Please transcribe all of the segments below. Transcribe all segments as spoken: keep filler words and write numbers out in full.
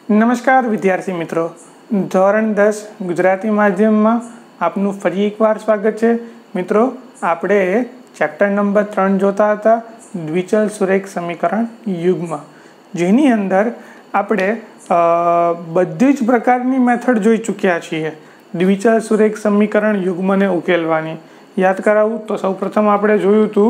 नमस्कार विद्यार्थी मित्रों, धोरण दस गुजराती माध्यम में आपनु फरी एक बार स्वागत है। मित्रों, आपणे चैप्टर नंबर त्रण जोता था द्विचल सुरेख समीकरण युग्म, जेनी अंदर आपणे बधी ज प्रकारनी मेथड जोई चूक्या छीए द्विचल सुरेख समीकरण युग्म ने उकेलवानी। याद करावुं तो सौ प्रथम आपणे जोयुं हतुं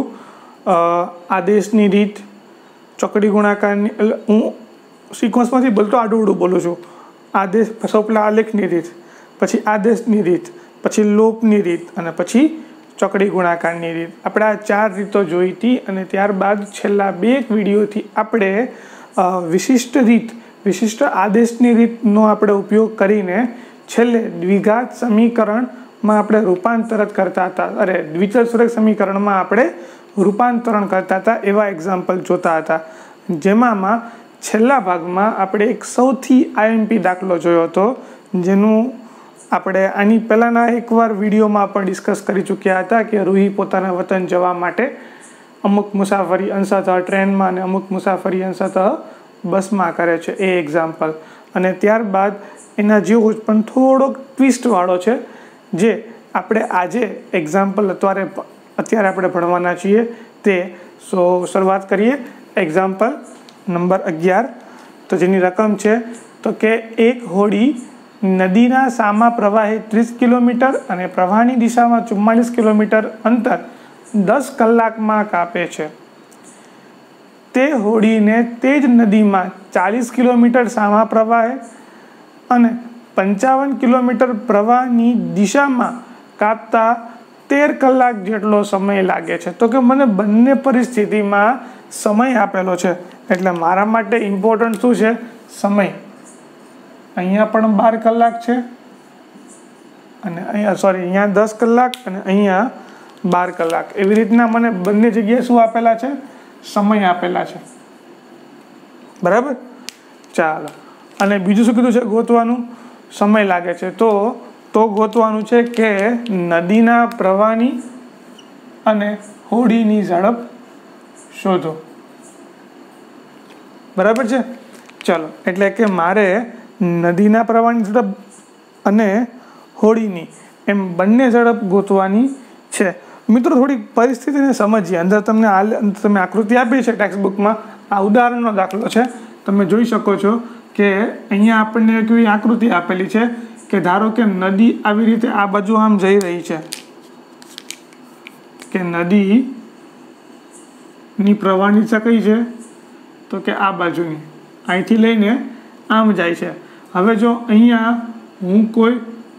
आदेशनी रीत, चौकड़ी गुणाकारनी। हूँ सिक्वन्स में बोलतो आडू बोलूँ छूँ। आदेश सौ पहला आलेखनी रीत, पछी आदेशनी रीत, पछी लोपनी रीत अने पछी चौकड़ी गुणाकारनी रीत। आपणे आ चार रीतो जोई थी अने त्यारबाद छेल्ला बे विडियोथी आपणे विशिष्ट रीत, विशिष्ट आदेशनी रीतनो आपणे उपयोग करीने छेल्ले द्विघात समीकरण में आपणे रूपांतरित करता था। अरे द्विचल सुरेख समीकरण में आपणे रूपांतरण करता था एवा एक्जाम्पल जोता था, जेमां छेल्ला भागमां आपणे एक सौथी आईएमपी दाखलो जोयो हतो, जेनुं आपणे आनी पहेलाना एकवार विडियोमां पण डिस्कस करी चूक्या हता कि रूही पोताना वतन जवा माटे अमुक मुसाफरी अंशतः ट्रेनमां अने अमुक मुसाफरी अंशतः बसमां करे छे। ए एक्जाम्पल अने त्यारबाद एना जेवो ज पण थोड़ो ट्विस्टवाळो छे, जे आपणे आजे एक्जाम्पल अत्यारे अत्यारे आपणे भणवाना छीए ते। सो शरूआत करीए। एक्जाम्पल नंबर अगियार, तो जेनी रकम है तो के एक होड़ी नदीना सामा प्रवाहे तीस किलोमीटर और प्रवाहनी दिशा में चुम्मालीस किलोमीटर अंतर दस कलाक में कापे छे। ते होड़ी ने तेज नदी में चालीस किलोमीटर सामा प्रवाहे और पंचावन किलोमीटर प्रवाहनी दिशा में कापता तेर कलाक जेटलो समय लागे छे। तो कि मने बंने परिस्थिति में समय आपेलो छे, એટલે મારા માટે ઇમ્પોર્ટન્ટ શું છે? સમય। અહીંયા પણ બાર કલાક છે અને અહીંયા સોરી અહીંયા દસ કલાક અને અહીંયા બાર કલાક। એવી રીતના મને બંને જગ્યાએ શું આપેલા છે? સમય આપેલા છે, બરાબર? ચાલો, અને બીજું શું કીધું છે? ગોતવાનું સમય લાગે છે, તો તો ગોતવાનું છે કે નદીના પ્રવાહની અને હોડીની ઝડપ શોધો, बराबर है। चलो, एटले के मारे नदीना प्रवाहनी झड़प अने होड़ीनी एम बंने झड़प गोतवानी छे। मित्रों, थोड़ी परिस्थिति ने समझिए। अंदर तमने आ तमे आकृति आपी छे टेक्स्ट बुक में, आ उदाहरणनो दाखलो छे। तमे जोई शको छो के अहींया आपणे केवी आकृति आपेली छे के धारो के नदी आवी रीते आ बाजु आम जई रही छे, के नदी नी प्रवाहनी दिशा कई छे तो कि आ बाजुनी अहींथी लईने आम जाय छे। हवे जो अहींया हूँ कोई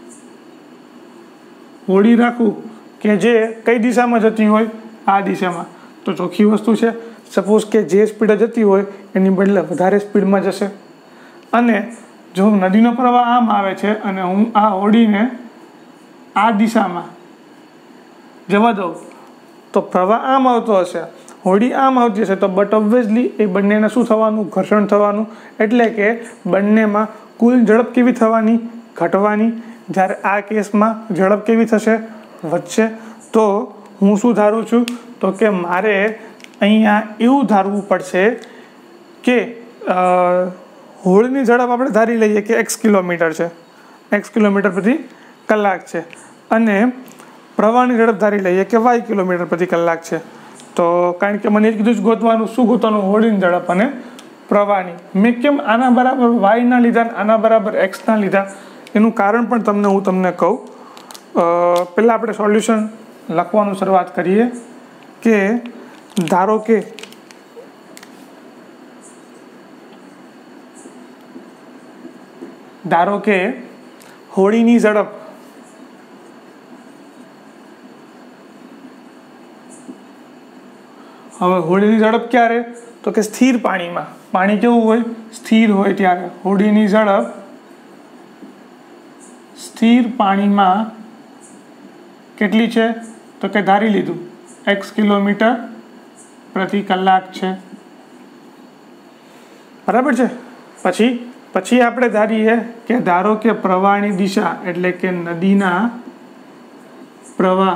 होड़ी राखूं के जे कई दिशा में जती होय, आ दिशा में, तो चोखी वस्तु है। सपोज के जे स्पीडे जती होय एनी बदले वधारे स्पीड में जशे, अने जो नदीनो प्रवाह आम आवे छे अने हूँ आ होड़ीने आ दिशा में जवा दऊं तो प्रवाह आम आवतो हशे, होड़ी आम आवती हशे, तो बट ऑब्वियसली ए बंनेने शुं थवानुं? घर्षण थवानुं। एटले के बंनेमां कुल झड़प केवी थवानी? घटवानी। ज्यारे आ केसमां झड़प केवी थशे? वधशे। तो हूँ शुं धारूं छुं? तो के मारे अहींया एवुं धारवुं पड़शे के होड़ीनी झड़प आपणे धारी लईए के एक्स किलोमीटर छे, एक्स किलोमीटर प्रति कलाक छे, अने प्रवाहनी झड़प धारी लईए के वाय किलोमीटर प्रति कलाक छे। तो कारण के मैंने कीधुं गोतवानुं शुं गोतवानुं? होड़ीनी झड़प अने प्रवाहनी। मैं केम आना बराबर वाय ना लीधा आना बराबर एक्स ना लीधा एनुं कारण पण तमने हूँ तमने कहूँ। पहला आपणे सोल्यूशन लखवानुं शरूआत करीए के धारो के धारो के होड़ीनी झड़प हवे होड़ीनी झड़प क्यारे? तो कि स्थिर पाणी में। पाणी केवुं होय? स्थिर होय त्यारे। होड़ीनी झड़प स्थिर पाणी में केटली छे? तो कि धारी लीधुं एक्स किलोमीटर प्रति कलाक छे, बराबर छे। पछी पछी आपणे धारीए के धारो के प्रवाहनी दिशा एटले के नदीना प्रवाह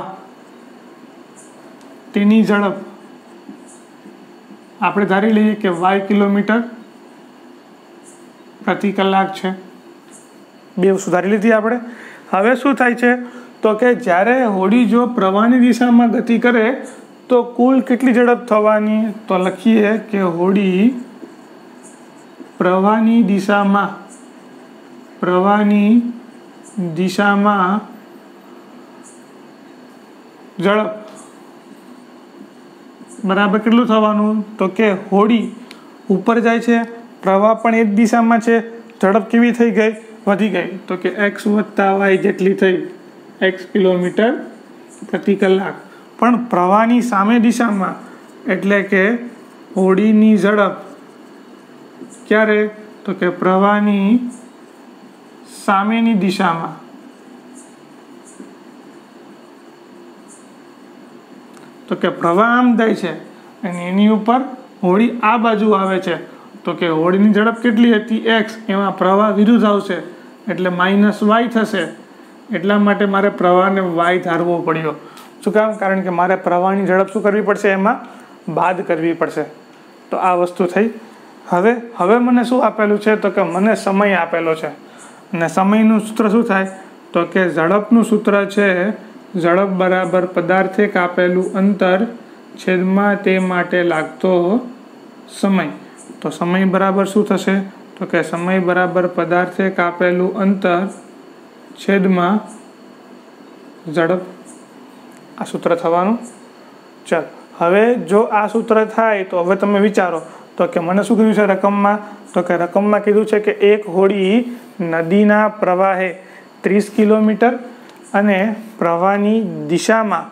तेनी झड़प આપણે ધારી લઈએ કે વાય કિલોમીટર પ્રતિ કલાક છે। બે સુધારી લીધી આપણે। હવે શું થાય છે તો કે જ્યારે હોડી જો પ્રવાહની દિશામાં ગતિ કરે તો કુલ કેટલી ઝડપ થવાની, તો લખીએ કે હોડી પ્રવાહની દિશામાં પ્રવાહની દિશામાં ઝડપ બરાબર કેટલું થવાનું, તો કે હોડી ઉપર જાય છે, પ્રવાહ પણ એ જ દિશામાં છે, ઝડપ કેવી થઈ ગઈ, વધી ગઈ, તો કે એક્સ વત્તા વાય જેટલી થઈ, એક્સ કિલોમીટર પ્રતિ કલાક। પણ પ્રવાહની સામે દિશામાં એટલે કે હોડીની ઝડપ ક્યારે, તો કે પ્રવાહની સામેની દિશામાં તો કે પ્રવાહ આમ જાય છે અને એની ઉપર હોડી આ બાજુ આવે છે, તો કે હોડીની ઝડપ કેટલી હતી એક્સ, એમાં પ્રવાહ વિરુદ્ધ આવશે એટલે માઇનસ વાય થશે। એટલા માટે મારે પ્રવાહને વાય ધારવો પડ્યો। શું કામ, કારણ કે મારે પ્રવાહની ઝડપ શું કરવી પડશે, એમાં બાદ કરવી પડશે। તો આ વસ્તુ થઈ। હવે હવે મને શું આપેલું છે, તો કે મને સમય આપેલો છે અને સમયનું સૂત્ર શું થાય, તો કે ઝડપનું સૂત્ર છે ઝડપ બરાબર પદાર્થે કાપેલું અંતર છેદમાં તે માટે લાગતો સમય। તો સમય બરાબર શું થશે, તો કે સમય બરાબર પદાર્થે કાપેલું અંતર છેદમાં ઝડપ, આ સૂત્ર થવાનું। ચાલ હવે જો આ સૂત્ર થાય તો હવે તમે વિચારો તો કે મને શું કીધું છે રકમમાં, તો કે રકમમાં કીધું છે કે એક હોડી નદીના પ્રવાહે ત્રીસ કિલોમીટર અને પ્રવાહની દિશામાં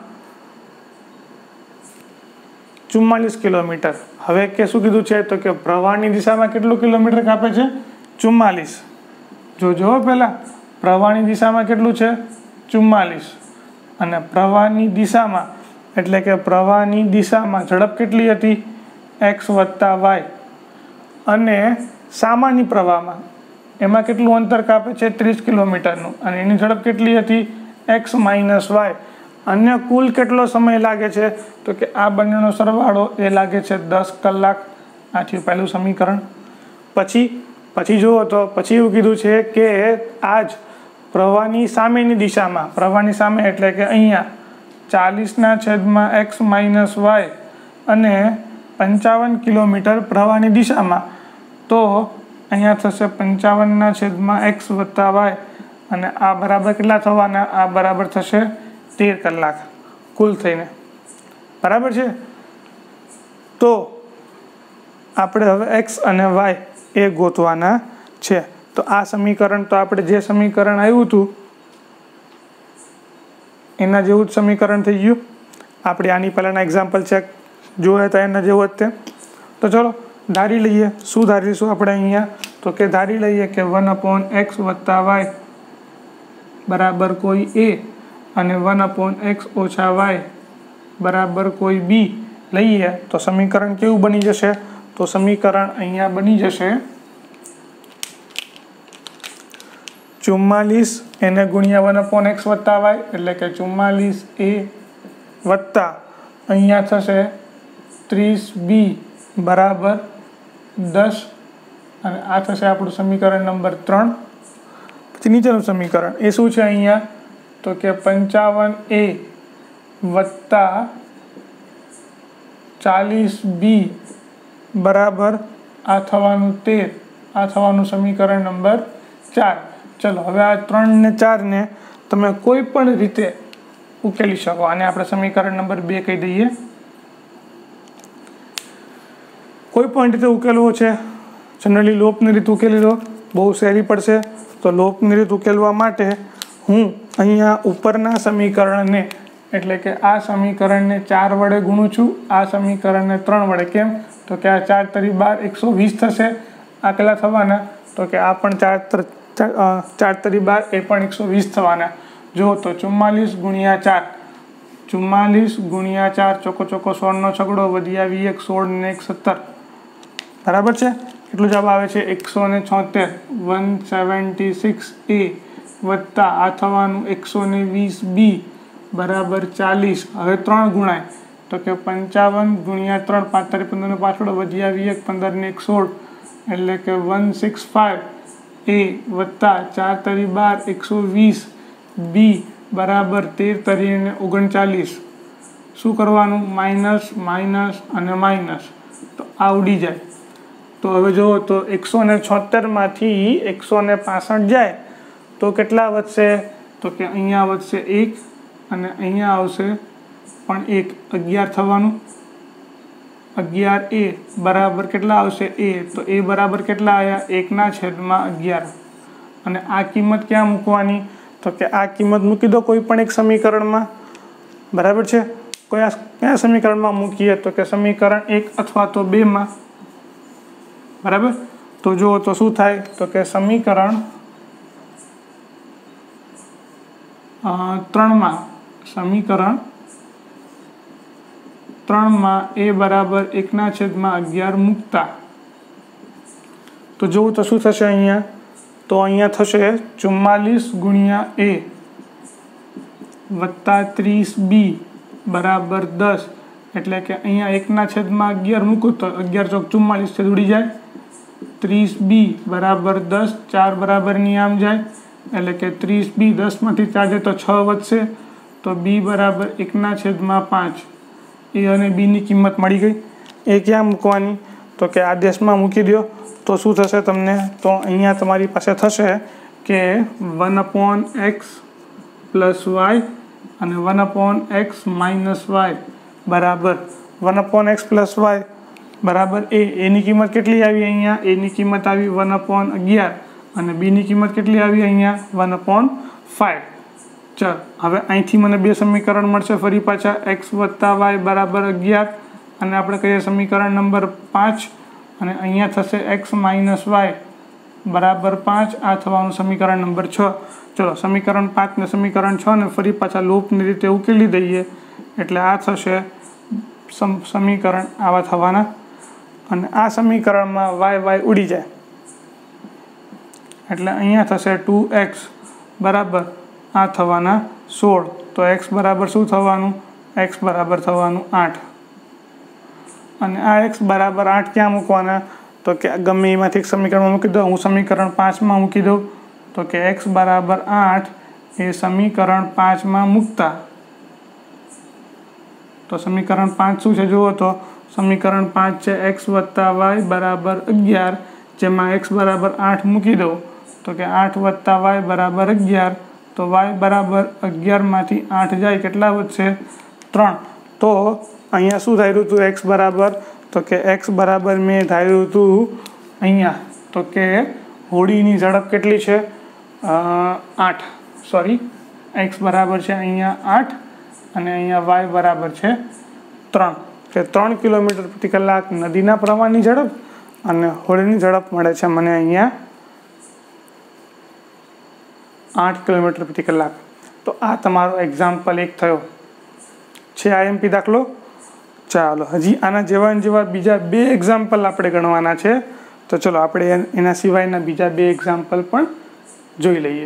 ચુમ્માલીસ કિલોમીટર। હવે કે શું કીધું છે, તો કે પ્રવાહની દિશામાં કેટલું કિલોમીટર કાપે છે, ચુમ્માલીસ। જો જો પહેલાં પ્રવાહની દિશામાં કેટલું છે, ચુમ્માલીસ, અને પ્રવાહની દિશામાં એટલે કે પ્રવાહની દિશામાં ઝડપ કેટલી હતી, એક્સ વત્તા વાય, અને સામાન્ય પ્રવાહમાં એમાં કેટલું અંતર કાપે છે, ત્રીસ કિલોમીટરનું, અને એની ઝડપ કેટલી હતી, એક્સ માઇનસ વાય, અને કુલ કેટલો સમય લાગે છે, તો કે આ બંનેનો સરવાળો એ લાગે છે દસ કલાક। આ થયું પહેલું સમીકરણ। પછી પછી જુઓ તો પછી એવું કીધું છે કે આ જ પ્રવાહની સામેની દિશામાં, પ્રવાહની સામે એટલે કે અહીંયા ચાલીસના છેદમાં એક્સ માઇનસ વાય અને પંચાવન કિલોમીટર પ્રવાહની દિશામાં, તો અહીંયા થશે પંચાવનના છેદમાં એક્સ વત્તા વાય અને આ બરાબર કેટલા થવાના, આ બરાબર થશે તેર કલાક કુલ થઈને, બરાબર છે। તો આપણે હવે એક્સ અને વાય એ ગોતવાના છે। તો આ સમીકરણ તો આપણે જે સમીકરણ આવ્યું હતું એના જેવું જ સમીકરણ થઈ ગયું। આપણે આની પહેલાંના એક્ઝામ્પલ ચેક જોયા હતા એના જેવું જ તે। તો ચલો ધારી લઈએ, શું ધારીશું આપણે અહીંયા, તો કે ધારી લઈએ કે વન અપોન એક્સ વત્તા વાય બરાબર કોઈ એ અને વન અપોન એક્સ ઓછા વાય બરાબર કોઈ બી લઈએ તો સમીકરણ કેવું બની જશે, તો સમીકરણ અહીંયા બની જશે ચુમ્માલીસ એને ગુણ્યા વન અપોન એક્સ વત્તા વાય એટલે કે ચુમ્માલીસ એ વત્તા અહીંયા થશે ત્રીસ બી બરાબર દસ અને આ થશે આપણું સમીકરણ નંબર ત્રણ। પછી નીચેનું સમીકરણ એ શું છે અહીંયા, તો કે પંચાવન એ વત્તા ચાલીસ બી બરાબર આ થવાનું તેર, આ થવાનું સમીકરણ નંબર ચાર। ચલો હવે આ ત્રણ ને ચારને તમે કોઈ પણ રીતે ઉકેલી શકો। આને આપણે સમીકરણ નંબર બે કહી દઈએ। કોઈ પણ રીતે ઉકેલવો છે, જનરલી લોપની રીત ઉકેલી લો, બહુ સહેલી પડશે। તો લોપની રીત ઉકેલવા માટે હું અહીંયા ઉપરના સમીકરણને એટલે કે આ સમીકરણને ચાર વડે ગુણું છું, આ સમીકરણને ત્રણ વડે। કેમ, તો કે આ ચાર તરી બાર એકસો વીસ થશે, આ કેટલા થવાના, તો કે આ પણ ચાર ચાર તરી બાર એ પણ એકસો વીસ થવાના। જો તો ચુમ્માલીસ ગુણ્યા ચાર, ચુમ્માલીસ ગુણ્યા ચાર ચોકો ચોકો સોળનો છગડો વધી આવી એક સોળ ને એક સત્તર, બરાબર છે। કેટલું જવાબ આવે છે, એકસો ને છોતેર, વન સેવન્ટી સિક્સ એ વત્તા આ થવાનું એકસો ને વીસ બી બરાબર ચાલીસ। હવે ત્રણ ગુણાય તો કે પંચાવન ગુણ્યા ત્રણ પાંચ તારી પંદરનો પાછળ વધી આવી એક પંદર ને એક સોળ એટલે કે વન સિક્સ ફાઇવ એ વત્તા ચાર તરી બાર એકસો વીસ બી બરાબર તેર તરી અને ઓગણચાલીસ શું કરવાનું માઇનસ માઇનસ અને માઇનસ તો આ ઉડી જાય તો હવે જુઓ તો એકસો ને છોતેરમાંથી એકસો ને પાસઠ જાય તો કેટલા વધશે તો કે અહીંયા વધશે એક અને અહીંયા આવશે પણ એક અગિયાર થવાનું અગિયાર એ બરાબર કેટલા આવશે એ તો એ બરાબર કેટલા આવ્યા એકના છેદમાં અગિયાર અને આ કિંમત ક્યાં મૂકવાની તો કે આ કિંમત મૂકી દો કોઈ પણ એક સમીકરણમાં બરાબર છે કયા કયા સમીકરણમાં મૂકીએ તો કે સમીકરણ એક અથવા તો બેમાં બરાબર તો જુઓ તો શું થાય તો કે સમીકરણ ત્રણમાં સમીકરણ ત્રણમાં એ બરાબર એકના છેદમાં અગિયાર મૂકતા તો જોવું તો શું થશે અહીંયા તો અહીંયા થશે ચુમ્માલીસ ગુણ્યા એ વત્તા ત્રીસ બી બરાબર દસ એટલે કે અહીંયા એકના છેદમાં અગિયાર મૂકો તો અગિયાર ચોક ચુમ્માલીસ છેદ ઉડી જાય ત્રીસ બી બરાબર દસ ચાર બરાબરની આમ જાય એટલે કે ત્રીસ બી દસમાંથી ચાર જાય તો છ વધશે તો બી બરાબર એકના છેદમાં પાંચ એ અને બીની કિંમત મળી ગઈ એ ક્યાં મૂકવાની તો કે આદેશમાં મૂકી દો તો શું થશે તમને તો અહીંયા તમારી પાસે થશે કે one upon x plus Y અને one upon X minus Y બરાબર one upon x plus Y બરાબર એ એની કિંમત કેટલી આવી અહીંયા એની કિંમત આવી વન અપોન અગિયાર અને બીની કિંમત કેટલી આવી અહીંયા વન અપોન ફાઇવ ચાલ હવે અહીંથી મને બે સમીકરણ મળશે ફરી પાછા એક્સ વત્તા વાય બરાબર અગિયાર અને આપણે કહીએ સમીકરણ નંબર પાંચ અને અહીંયા થશે એક્સ માઇનસ વાય બરાબર પાંચ આ થવાનું સમીકરણ નંબર છ ચલો સમીકરણ પાંચ ને સમીકરણ છ ને ફરી પાછા લૂપની રીતે ઉકેલી દઈએ એટલે આ થશે સમીકરણ આવા થવાના અને આ સમીકરણમાં વાય વાય ઉડી જાય એટલે અહીંયા થશે ટુ એક્સ બરાબર આ થવાના સોળ તો એક્સ બરાબર શું થવાનું એક્સ બરાબર થવાનું આઠ અને આ એક્સ બરાબર આઠ ક્યાં મૂકવાના તો કે ગમે એમાંથી એક સમીકરણમાં મૂકી દો હું સમીકરણ પાંચમાં મૂકી દઉં તો કે એક્સ બરાબર આઠ એ સમીકરણ પાંચમાં મૂકતા તો સમીકરણ પાંચ શું છે જુઓ તો સમીકરણ પાંચ છે એક્સ વત્તા વાય બરાબર અગિયાર જેમાં એક્સ બરાબર આઠ મૂકી દઉં તો કે આઠ વત્તા વાય બરાબર અગિયાર તો વાય બરાબર અગિયારમાંથી આઠ જાય કેટલા વધશે ત્રણ તો અહીંયા શું ધાર્યું હતું એક્સ બરાબર તો કે એક્સ બરાબર મેં ધાર્યું હતું અહીંયા તો કે હોડીની ઝડપ કેટલી છે આઠ સોરી એક્સ બરાબર છે અહીંયા આઠ અને અહીંયા વાય બરાબર છે ત્રણ કે ત્રણ કિલોમીટર પ્રતિ કલાક નદીના પ્રવાહની ઝડપ અને હોડીની ઝડપ મળે છે મને અહીંયા આઠ કિલોમીટર પ્રતિ કલાક તો આ તમારો એક્ઝામ્પલ એક થયો છે આઈએમપી દાખલો ચાલો હજી આના જેવા જેવા બીજા બે એક્ઝામ્પલ આપણે ગણવાના છે તો ચલો આપણે એના સિવાયના બીજા બે એક્ઝામ્પલ પણ જોઈ લઈએ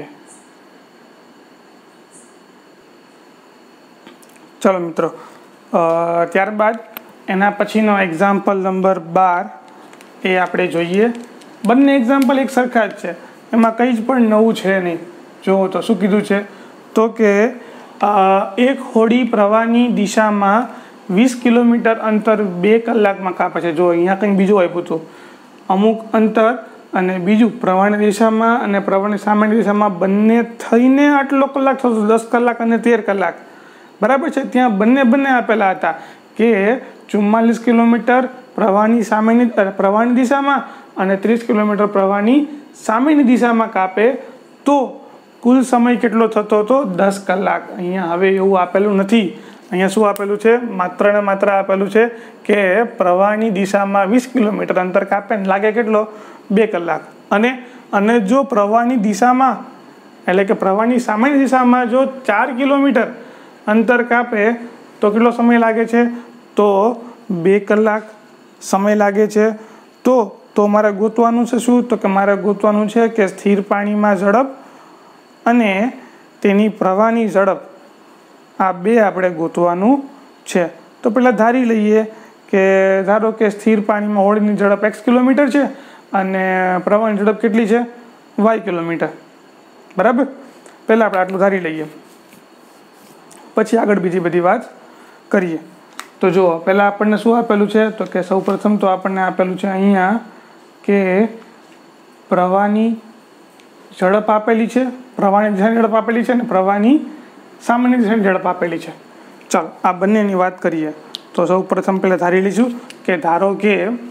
ચલો મિત્રો ત્યારબાદ એના પછીનો એક્ઝામ્પલ નંબર બાર એ આપણે જોઈએ બંને એક્ઝામ્પલ એક સરખા જ છે એમાં કંઈ જ પણ નવું છે નહીં જુઓ તો શું કીધું છે તો કે એક હોડી પ્રવાહની દિશામાં વીસ કિલોમીટર અંતર બે કલાકમાં કાપે છે જો અહીંયા કંઈક બીજું આપ્યું હતું અમુક અંતર અને બીજું પ્રવાહની દિશામાં અને પ્રવાહની સામેની દિશામાં બંને થઈને આટલો કલાક થતો દસ કલાક અને તેર કલાક બરાબર છે ત્યાં બંને બંને આપેલા હતા કે ચુમ્માલીસ કિલોમીટર પ્રવાહની સામેની પ્રવાહની દિશામાં અને ત્રીસ કિલોમીટર પ્રવાહની સામેની દિશામાં કાપે તો કુલ સમય કેટલો થતો હતો દસ કલાક અહીંયા હવે એવું આપેલું નથી અહીંયા શું આપેલું છે માત્ર ને માત્ર આપેલું છે કે પ્રવાહની દિશામાં વીસ કિલોમીટર અંતર કાપે ને લાગે કેટલો બે કલાક અને અને જો પ્રવાહની દિશામાં એટલે કે પ્રવાહની સામેની દિશામાં જો ચાર કિલોમીટર અંતર કાપે તો કેટલો સમય લાગે છે તો બે કલાક સમય લાગે છે તો તો મારે ગોતવાનું છે શું તો કે મારે ગોતવાનું છે કે સ્થિર પાણીમાં ઝડપ અને તેની પ્રવાહની ઝડપ આ બે આપણે ગોતવાનું છે તો પહેલાં ધારી લઈએ કે ધારો કે સ્થિર પાણીમાં હોડીની ઝડપ એક્સ કિલોમીટર છે અને પ્રવાહની ઝડપ કેટલી છે વાય કિલોમીટર, બરાબર. પહેલાં આપણે આટલું ધારી લઈએ, પછી આગળ બીજી બધી વાત કરીએ. તો જુઓ, પહેલાં આપણને શું આપેલું છે, તો કે સૌ પ્રથમ તો આપણને આપેલું છે અહીંયા કે પ્રવાહની ઝડપ આપેલી છે, પ્રવાહની દિશાની ઝડપ આપેલી છે અને પ્રવાહની સામાન્ય દિશાની ઝડપ આપેલી છે. ચાલો આ બંનેની વાત કરીએ. તો સૌ પ્રથમ પહેલાં ધારી લઈશું કે ધારો કે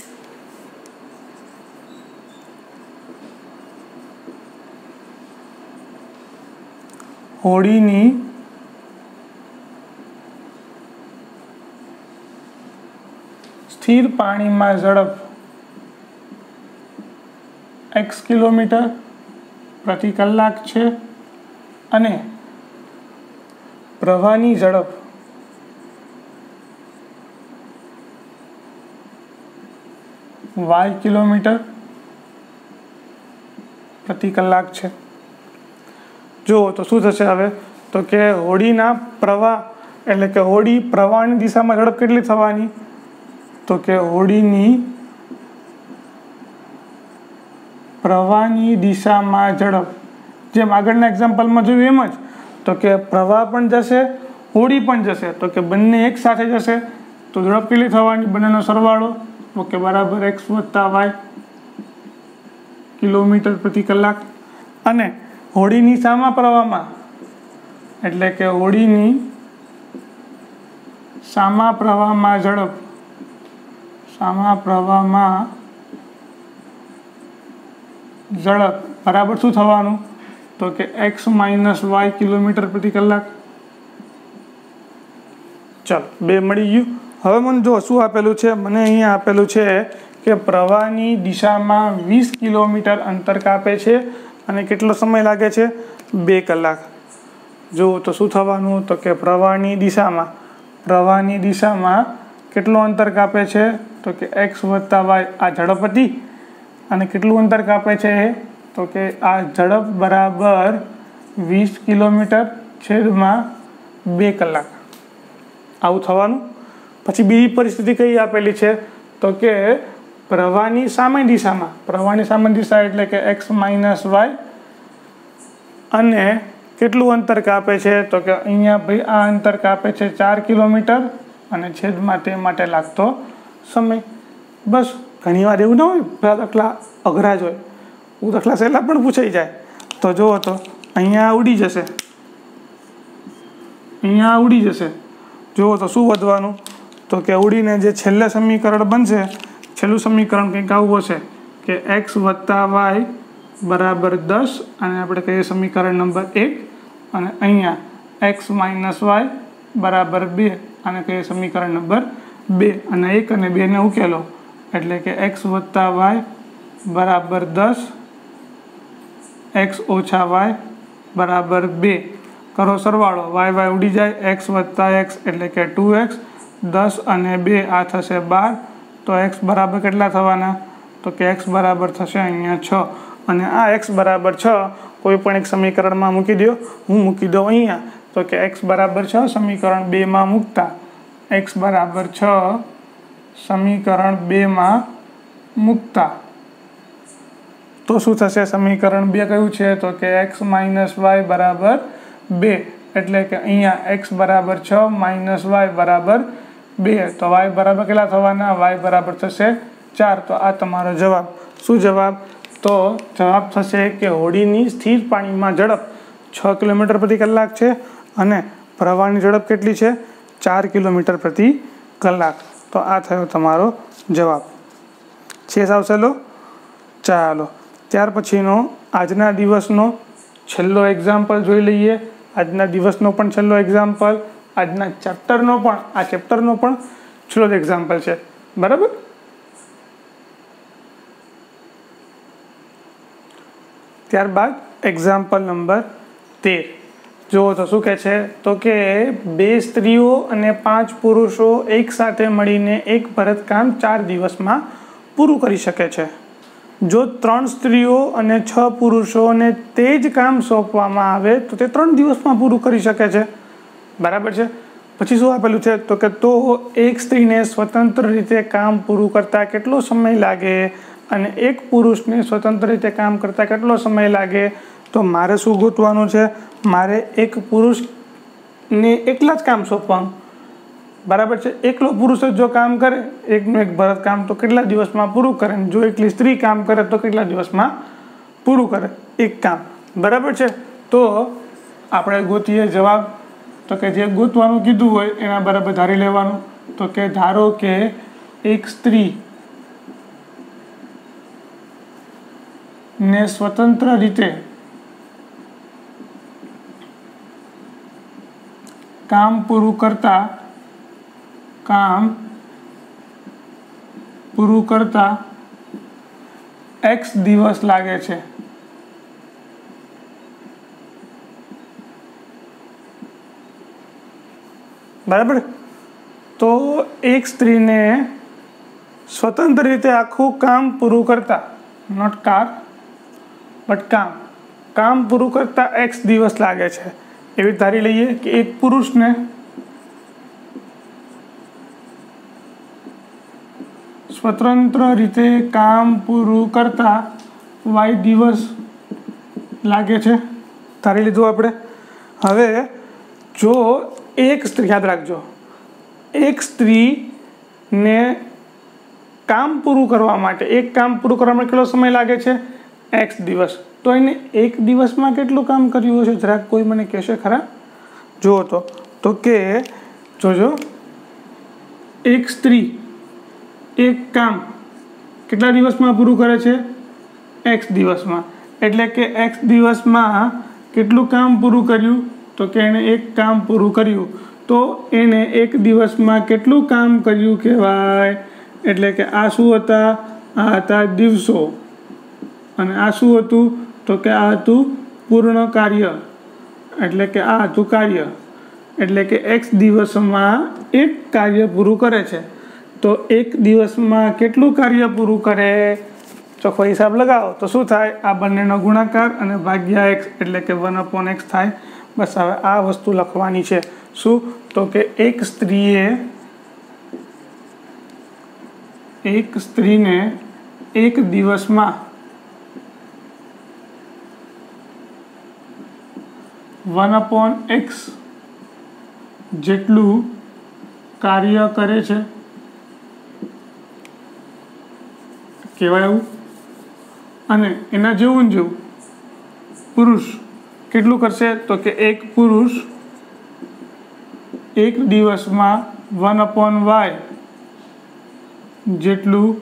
હોડીની સ્થિર પાણીમાં ઝડપ એક્સ કિલોમીટર પ્રતિ કલાક છે અને પ્રવાહની ઝડપ વાય કિલોમીટર પ્રતિ કલાક છે. જુઓ તો શું થશે હવે, તો કે હોડીના પ્રવાહ એટલે કે હોડી પ્રવાહની દિશામાં ઝડપ કેટલી થવાની, તો કે હોડીની પ્રવાહની દિશામાં ઝડપ, જેમ આગળના એક્ઝામ્પલમાં જોયું એમ જ, તો કે પ્રવાહ પણ જશે, હોડી પણ જશે, તો કે બંને એક સાથે જશે તો ઝડપ કેટલી થવાની, બંનેનો સરવાળો, ઓકે, બરાબર એક્સ વત્તા વાય કિલોમીટર પ્રતિ કલાક. અને હોડીની સામા પ્રવાહમાં એટલે કે હોડીની સામા પ્રવાહમાં ઝડપ સામા પ્રવાહમાં ઝડપ બરાબર શું થવાનું, તો કે એક્સ માઇનસ વાય કિલોમીટર પ્રતિ કલાક. ચાલો બે મળી ગયું. હવે મને જો શું આપેલું છે, મને અહીંયા આપેલું છે કે પ્રવાહની દિશામાં વીસ કિલોમીટર અંતર કાપે છે અને કેટલો સમય લાગે છે, બે કલાક. જુઓ તો શું થવાનું, તો કે પ્રવાહની દિશામાં પ્રવાહની દિશામાં કેટલું અંતર કાપે છે, તો કે એક્સ વત્તા વાય આ ઝડપ હતી અને કેટલું અંતર કાપે છે, તો કે આ ઝડપ બરાબર વીસ કિલોમીટર છેદમાં બે કલાક આવું થવાનું. પછી બીજી પરિસ્થિતિ કઈ આપેલી છે, તો કે પ્રવાહની સામાન્ય દિશામાં પ્રવાહની સામાન્ય દિશા એટલે કે એક્સ માઇનસ વાય અને કેટલું અંતર કાપે છે, તો કે અહીંયા ભાઈ આ અંતર કાપે છે ચાર કિલોમીટર અને છેદમાં તે માટે લાગતો સમય. બસ ઘણી વાર એવું ના હોય, બધા દાખલા અઘરા જ હોય, હું દાખલા સહેલા પણ પૂછાઈ જાય. તો જુઓ તો અહીંયા ઉડી જશે, અહીંયા ઉડી જશે. જુઓ તો શું વધવાનું, તો કે ઉડીને જે છેલ્લે સમીકરણ બનશે, છેલ્લું સમીકરણ કંઈક આવું હશે કે એક્સ વત્તા વાય બરાબર દસ અને આપણે કહીએ સમીકરણ નંબર એક, અને અહીંયા એક્સ માઇનસ વાય બરાબર બે અને કહીએ સમીકરણ નંબર બે, અને એક અને બેને ઉકેલો એટલે કે એક્સ વત્તા વાય બરાબર દસ, એક્સ ઓછા વાય બરાબર બે, કરો સરવાળો, વાય વાય ઉડી જાય, એક્સ વત્તા એક્સ એટલે કે ટુ એક્સ, દસ અને બે આ થશે બાર, તો એક્સ બરાબર કેટલા થવાના, તો કે એક્સ બરાબર થશે અહીંયા છ. અને આ એક્સ બરાબર છ કોઈ પણ એક સમીકરણમાં મૂકી દો, હું મૂકી દઉં અહીંયા, તો કે એક્સ બરાબર છ સમીકરણ બેમાં મૂકતા એક્સ બરાબર છ સમીકરણ બેમાં મૂકતા તો શું થશે, સમીકરણ બે કયું છે, તો કે એક્સ માઇનસ વાય બરાબર બે, એટલે કે અહીંયા એક્સ બરાબર છ માઇનસ વાય બરાબર બે, તો વાય બરાબર કેટલા થવાના, વાય બરાબર થશે ચાર. તો આ તમારો જવાબ. શું જવાબ, તો જવાબ થશે કે હોડીની સ્થિર પાણીમાં ઝડપ છ કિલોમીટર પ્રતિ કલાક છે અને પ્રવાહની ઝડપ કેટલી છે, ચાર કિલોમીટર પ્રતિ કલાક. તો આ થયો તમારો જવાબ. છે સાવ સહેલો. ચાલો ત્યાર પછીનો આજના દિવસનો છેલ્લો એક્ઝામ્પલ જોઈ લઈએ. આજના દિવસનો પણ છેલ્લો એક્ઝામ્પલ, આજના ચેપ્ટરનો પણ આ ચેપ્ટરનો પણ છેલ્લો એક્ઝામ્પલ છે, બરાબર. ત્યારબાદ એક્ઝામ્પલ નંબર તેર જુઓ તો શું કહે છે, તો કે બે સ્ત્રીઓ અને પાંચ પુરુષો એક સાથે મળીને એક ભરતકામ ચાર દિવસમાં પૂરું કરી શકે છે. જો ત્રણ સ્ત્રીઓ અને છ પુરુષોને તે જ કામ સોંપવામાં આવે તો તે ત્રણ દિવસમાં પૂરું કરી શકે છે, બરાબર છે. પછી શું આપેલું છે, તો કે તો એક સ્ત્રીને સ્વતંત્ર રીતે કામ પૂરું કરતાં કેટલો સમય લાગે, અને એક પુરુષને સ્વતંત્ર રીતે કામ કરતાં કેટલો સમય લાગે? તો મારે શું ગોતવાનું છે? મારે એક પુરુષને એકલા જ કામ સોંપવાનું, બરાબર છે? એકલો પુરુષ જ જો કામ કરે, એકનું એક ભરત કામ, તો કેટલા દિવસમાં પૂરું કરે? જો એકલી સ્ત્રી કામ કરે તો કેટલા દિવસમાં પૂરું કરે એક કામ, બરાબર છે? તો આપણે ગોતીએ જવાબ. તો કે જે ગોતવાનું કીધું હોય એના બરાબર ધારી લેવાનું. તો કે ધારો કે એક સ્ત્રી ને સ્વતંત્ર રીતે કામ પૂરું કરતા કામ પૂરું કરતા એક્સ દિવસ લાગે છે. બરાબર? તો એક સ્ત્રીને સ્વતંત્ર રીતે આખું કામ પૂરું કરતા, નોટ કાર બટ કામ કામ પૂરું કરતા એક્સ દિવસ લાગે છે. એવી ધારી લઈએ કે એક પુરુષને સ્વતંત્ર રીતે કામ પૂરું કરતા વાય દિવસ લાગે છે. ધારી લીધું આપણે. હવે જો એક સ્ત્રી, યાદ રાખજો, એક સ્ત્રીને કામ પૂરું કરવા માટે, એક કામ પૂરું કરવા માટે કેટલો સમય લાગે છે? એક્સ દિવસ. તો એને એક દિવસમાં કેટલું કામ કર્યું હશે? જરાક કોઈ મને કહેશે ખરા? જુઓ તો તો કે જોજો, એક સ્ત્રી એક કામ કેટલા દિવસમાં પૂરું કરે છે? એક્સ દિવસમાં. એટલે કે એક્સ દિવસમાં કેટલું કામ પૂરું કર્યું? તો કે એણે એક કામ પૂરું કર્યું. તો એને એક દિવસમાં કેટલું કામ કર્યું કહેવાય? એટલે કે આ શું હતા? આ હતા દિવસો. અને આ શું હતું? તો કે આ હતું પૂર્ણ કાર્ય. એટલે કે આ હતું કાર્ય. એટલે કે એક્સ દિવસમાં એક કાર્ય પૂરું કરે છે. તો એક દિવસમાં કેટલું કાર્ય પૂરું કરે? ચોખ્ખો હિસાબ લગાવો તો શું થાય? આ બંનેનો ગુણાકાર અને ભાગ્યા એક્સ, એટલે કે વન અપોન એક્સ થાય. બસ હવે આ વસ્તુ લખવાની છે. શું? તો કે એક સ્ત્રીએ એક સ્ત્રીને એક દિવસમાં વન અપોન એક્સ જેટલું કાર્ય કરે છે કહેવાય એવું. અને એના જેવું ને જેવું પુરુષ કેટલું કરશે? તો કે એક પુરુષ એક દિવસમાં વન અપોન વાય જેટલું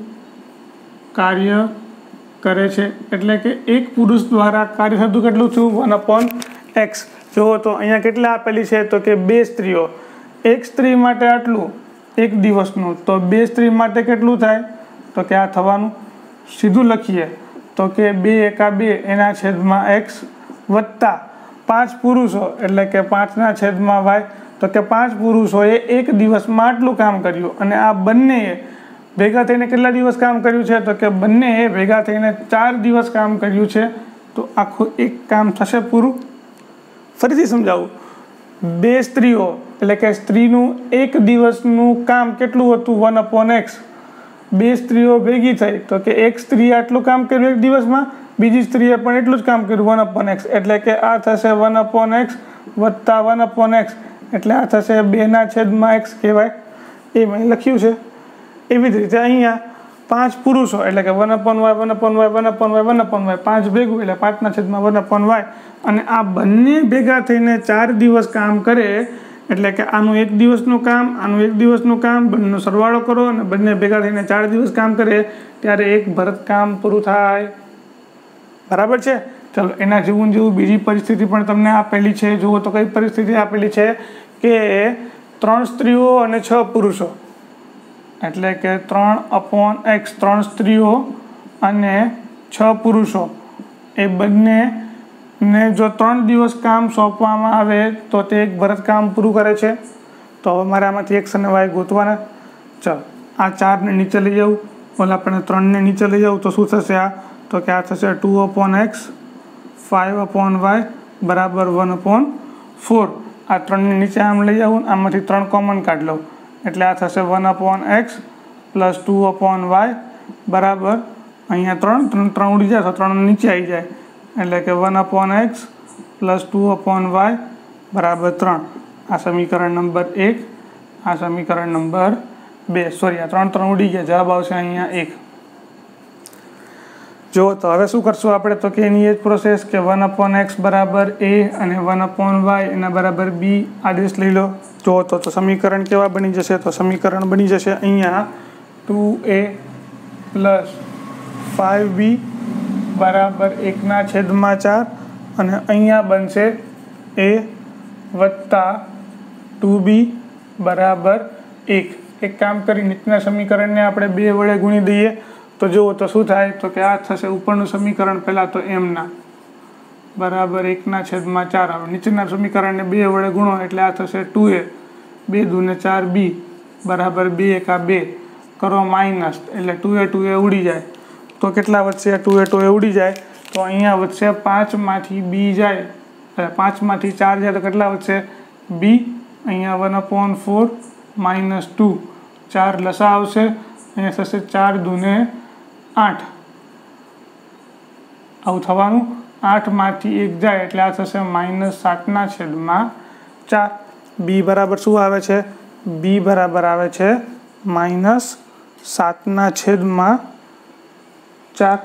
કાર્ય કરે છે. એટલે કે એક પુરુષ દ્વારા કાર્ય થતું કેટલું થયું? One upon X. જુઓ તો અહીંયા કેટલા આપેલી છે? તો કે બે સ્ત્રીઓ. એક સ્ત્રી માટે આટલું એક દિવસનું, તો બે સ્ત્રી માટે કેટલું થાય? તો કે આ થવાનું. સીધું લખીએ તો કે બે એકા બે એના છેદમાં એક્સ વત્તા પાંચ પુરુષો, એટલે કે પાંચના છેદમાં વાય. તો કે પાંચ પુરુષોએ એક દિવસમાં આટલું કામ કર્યું. અને આ બંનેએ ભેગા થઈને કેટલા દિવસ કામ કર્યું છે? તો કે બંનેએ ભેગા થઈને ચાર દિવસ કામ કર્યું છે. તો આખું એક કામ થશે પૂરું. ફરીથી સમજાવું. બે સ્ત્રીઓ, એટલે કે સ્ત્રીનું એક દિવસનું કામ કેટલું હતું? One upon X. બે સ્ત્રીઓ ભેગી થઈ તો કે એક સ્ત્રીએ આટલું કામ કર્યું એક દિવસમાં, બીજી સ્ત્રીએ પણ એટલું જ કામ કર્યું વન અપોન એક્સ. એટલે કે આ થશે વન અપોન એક્સ વત્તા વન અપોન એક્સ. એટલે આ થશે બેના છેદમાં એક્સ કહેવાય. એ મેં લખ્યું છે. એવી જ રીતે અહીંયા પાંચ પુરુષો, એટલે કે one upon Y one upon Y one upon Y one upon Y, પાંચ ભેગું એટલે પાંચના છેદમાં વન અપોન વાય. અને આ બંને ભેગા થઈને ચાર દિવસ કામ કરે. એટલે કે આનું એક દિવસનું કામ, આનું એક દિવસનું કામ, બંનેનો સરવાળો કરો અને બંને ભેગા થઈને ચાર દિવસ કામ કરે ત્યારે એક ભરત કામ પૂરું થાય. બરાબર છે? ચલો, એના જેવું જેવું બીજી પરિસ્થિતિ પણ તમને આપેલી છે. જુઓ તો કઈ પરિસ્થિતિ આપેલી છે? કે ત્રણ સ્ત્રીઓ અને છ પુરુષો, એટલે કે ત્રણ અપોન એક્સ, ત્રણ સ્ત્રીઓ અને છ પુરુષો, એ બંને ને જો ત્રણ દિવસ કામ સોંપવામાં આવે તો તે એક ભરત કામ પૂરું કરે છે. તો હવે મારે આમાંથી એક્સ અને વાય ગોતવાના. ચાલો, આ ચારને નીચે લઈ જાઉં, ઓલા આપણે ત્રણને નીચે લઈ જાઉં તો શું થશે? આ તો કે આ થશે two upon x five upon y બરાબર વન અપોન ફોર. આ ત્રણને નીચે આમ લઈ આવું, આમાંથી ત્રણ કોમન કાઢ લઉં એટલે આ થશે one upon x plus two upon y બરાબર, અહીંયા ત્રણ ત્રણ ત્રણ ઉડી જાય તો ત્રણ નીચે આવી જાય એટલે કે one upon x plus two upon y બરાબર ત્રણ. આ સમીકરણ નંબર એક, આ સમીકરણ નંબર બે. સોરી, આ ત્રણ ત્રણ ઉડી ગયા, જવાબ આવશે અહીંયા એક. જો તો હવે શું કરશું આપણે, તો કે એની એ જ પ્રોસેસ કે વન અપોન એક્સ બરાબર એ અને વન અપોન વાય એના બરાબર બી આદેશ લઈ લો. જો તો તો સમીકરણ કેવા બની જશે, તો સમીકરણ બની જશે અહીંયા two a plus five b બરાબર એકના છેદમાં ચાર અને અહીંયા બનશે એ વત્તા ટુ બી બરાબર એક. એક કામ કરી નીચેના સમીકરણને આપણે બે વડે ગુણી દઈએ તો જુઓ તો શું થાય, તો કે આ થશે ઉપરનું સમીકરણ પહેલાં તો એમના બરાબર એકના છેદમાં ચાર આવે. નીચેના સમીકરણને બે વડે ગુણો એટલે આ થશે ટુ એ બે દૂને ચાર બી બરાબર બે એકા બે કરો માઇનસ એટલે ટુ એ ટુ એ ઉડી જાય તો કેટલા વધશે, ટુ એ ટુ એ ઉડી જાય તો અહીંયા વધશે પાંચમાંથી બી જાય એટલે પાંચમાંથી ચાર જાય તો કેટલા વધશે બી. અહીંયા one upon four minus two ચાર લસા આવશે, અહીંયા થશે ચાર દૂને આઠ આવું થવાનું. આઠમાંથી એક જાય એટલે આ થશે માઇનસ સાતના છેદમાં ચાર. બી બરાબર શું આવે છે, બી બરાબર આવે છે માઇનસ સાતના છેદમાં ચાર.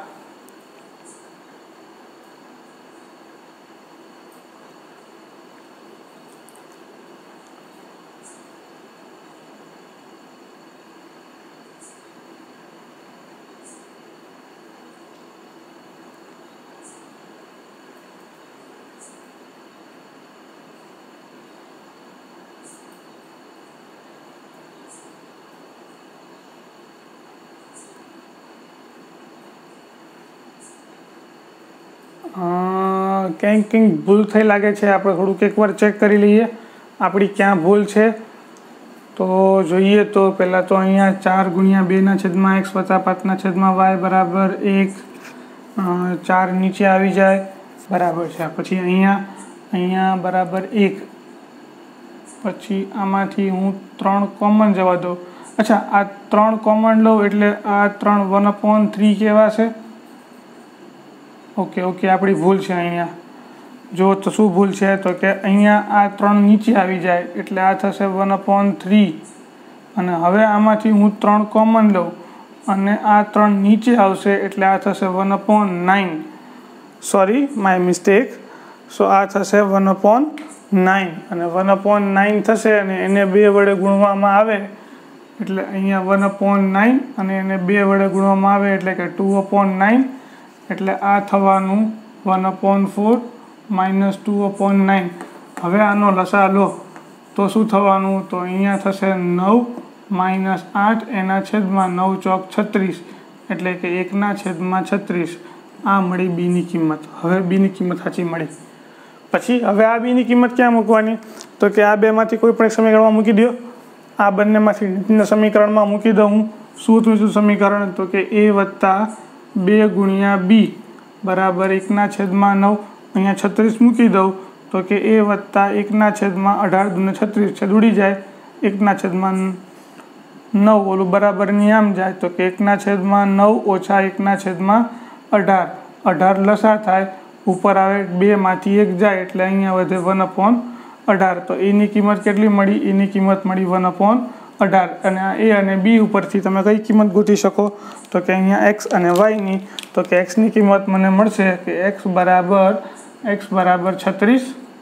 ક્યાંક કંઈક ભૂલ થઈ લાગે છે, આપણે થોડુંક એકવાર ચેક કરી લઈએ આપણી ક્યાં ભૂલ છે. તો જોઈએ તો પહેલાં તો અહીંયા ચાર ગુણ્યા બેના છેદમાં એક્સ વત્તા પાંચના છેદમાં વાય બરાબર એક, ચાર નીચે આવી જાય બરાબર છે. પછી અહીંયા અહીંયા બરાબર એક, પછી આમાંથી હું ત્રણ કોમન જવા દઉં. અચ્છા, આ ત્રણ કોમન લઉં એટલે આ ત્રણ વન અપોન થ્રી કેવા છે. ઓકે ઓકે આપણી ભૂલ છે અહીંયા. જો તો શું ભૂલ છે, તો કે અહીંયા આ ત્રણ નીચે આવી જાય એટલે આ થશે વન અપોન થ્રી અને હવે આમાંથી હું ત્રણ કોમન લઉં અને આ ત્રણ નીચે આવશે એટલે આ થશે one upon nine. Sorry my mistake. So આ થશે વન અપોન નાઇન અને વન અપોન નાઇન થશે અને એને બે વડે ગુણવામાં આવે એટલે અહીંયા વન અપોન નાઇન અને એને બે વડે ગુણવામાં આવે એટલે કે ટુ અપોન નાઇન એટલે આ થવાનું one upon four minus two upon nine. હવે આનો લસા લો તો શું થવાનું, તો અહીંયા થશે નવ માઇનસ આઠ એના છેદમાં નવ ચોક છત્રીસ એટલે કે એકના છેદમાં છત્રીસ. આ મળી બીની કિંમત. હવે બીની કિંમત સાચી મળી. પછી હવે આ બીની કિંમત ક્યાં મૂકવાની, તો કે આ બેમાંથી કોઈ પણ એક સમીકરણમાં મૂકી દો. આ બંનેમાંથી નીચેના સમીકરણમાં મૂકી દઉં હું. શું થયું સમીકરણ, તો કે એ વત્તા બે ગુણ્યા બી બરાબર એકના છેદમાં નવ. અહીંયા છત્રીસ મૂકી દઉં તો કે એ વત્તા એકના છેદમાં અઢાર દૂને છત્રીસ છેદ ઉડી જાય એકના છેદમાં નવ ઓલું બરાબરની આમ જાય તો કે એકના છેદમાં નવ ઓછા એકના છેદમાં અઢાર. અઢાર લસા થાય ઉપર આવે બેમાંથી એક જાય એટલે અહીંયા વધે વન અપોન અઢાર. તો એની કિંમત કેટલી મળી, એની કિંમત મળી વન અપોન અઢાર. અને આ એ અને બી ઉપરથી તમે કઈ કિંમત ગોતી શકો, તો કે અહીંયા એક્સ અને વાયની, તો કે એક્સની કિંમત મને મળશે કે એક્સ બરાબર એક્સ બરાબર છત્રીસ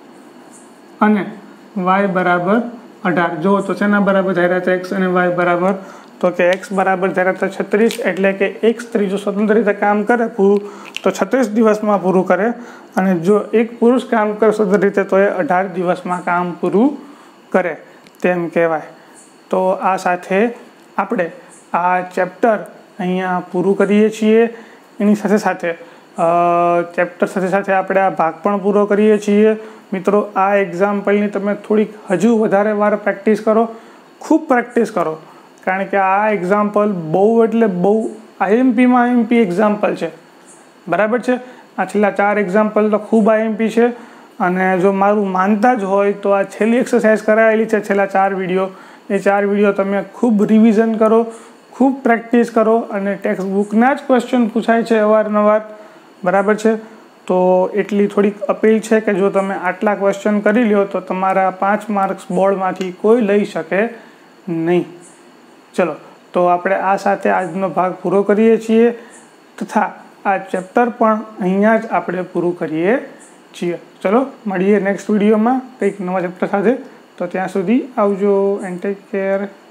અને વાય બરાબર અઢાર. જો તો શેના બરાબર ધાર્યા હતા એક્સ અને વાય બરાબર, તો કે એક્સ બરાબર ધાર્યા હતા છત્રીસ એટલે કે એક્સ ત્રીજો સ્વતંત્ર રીતે કામ કરે પૂરું તો છત્રીસ દિવસમાં પૂરું કરે અને જો એક પુરુષ કામ કરે સ્વતંત્ર રીતે તો એ અઢાર દિવસમાં કામ પૂરું કરે તેમ કહેવાય. તો આ સાથે આપણે આ ચેપ્ટર અહીંયા પૂરું કરીએ છીએ. એની સાથે સાથે ચેપ્ટર સાથે સાથે આપણે આ ભાગ પણ પૂરો કરીએ છીએ. મિત્રો આ એક્ઝામ્પલની તમે થોડીક હજુ વધારે વાર પ્રેક્ટિસ કરો, ખૂબ પ્રેક્ટિસ કરો, કારણ કે આ એક્ઝામ્પલ બહુ એટલે બહુ આઈએમપીમાં આઈએમપી એક્ઝામ્પલ છે. બરાબર છે. આ છેલ્લા ચાર એક્ઝામ્પલ તો ખૂબ આઈએમપી છે અને જો મારું માનતા જ હોય તો આ છેલ્લી એક્સરસાઇઝ કરાયેલી છે છેલ્લા ચાર વિડીયો, એ ચાર વિડીયો તમે ખૂબ રિવિઝન કરો, ખૂબ પ્રેક્ટિસ કરો અને ટેક્સ્ટ બુકના જ ક્વેશ્ચન પૂછાય છે અવારનવાર, બરાબર છે. તો એટલી થોડીક અપીલ છે કે જો તમે આટલા ક્વેશ્ચન કરી લ્યો તો તમારા પાંચ માર્ક્સ બોર્ડમાંથી કોઈ લઈ શકે નહીં. ચલો, તો આપણે આ સાથે આજનો ભાગ પૂરો કરીએ છીએ તથા આ ચેપ્ટર પણ અહીંયા જ આપણે પૂરું કરીએ છીએ. ચલો મળીએ નેક્સ્ટ વિડીયોમાં કંઈક નવા ચેપ્ટર સાથે. તો ત્યાં સુધી આવજો એન્ડ ટેક કેર.